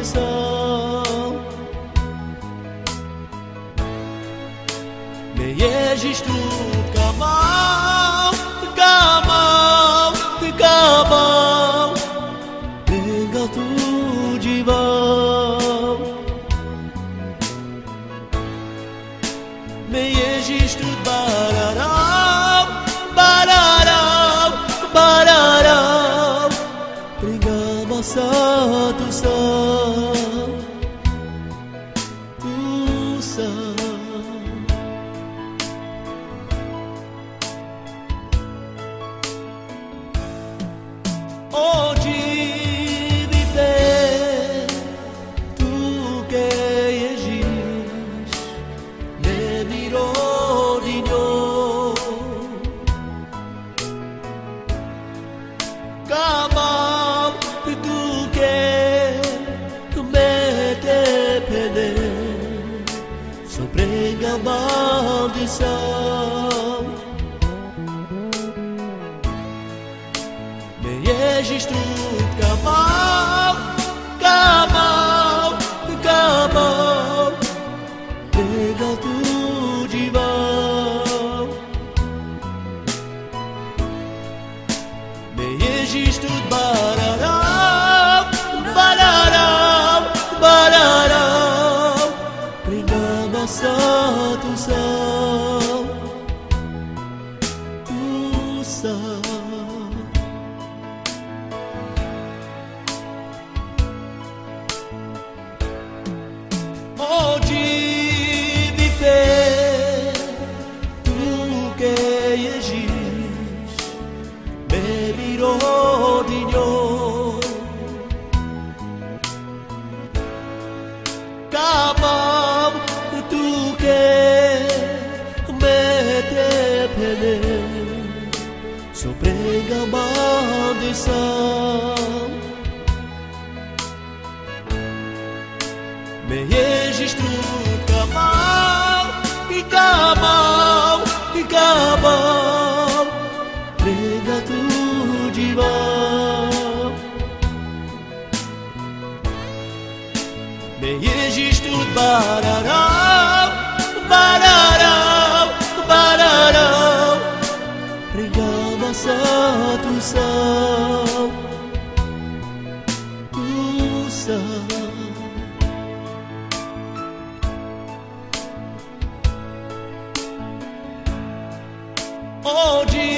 sám. Me Ježiš tu kamám, kamám, kamám, venga tu divám. Me Ježiš tu bararám, bararám, bararám, pregama sa tu sám, tu sám. Oggi mi te, tu che Ježíš, nemiro di ňou. Kamam tu che me te pede, sopregama di sám. Me Ježiš tu kamám, kamám, kamám, venga tu divám. Me Ježiš tu bararám, bararám, bararám, pregama sa tu sám, tu sám. Oggi di te, tu che Ježíš, nemiro di ňou. Kamam tu che me te pene, sopregama di sám. Me Ježiš tu kamám, i kamám, i kamám, venga tu divám. Me Ježiš tu bararám, bararám, bararám, pregama sa tu sám, tu sám. Oggi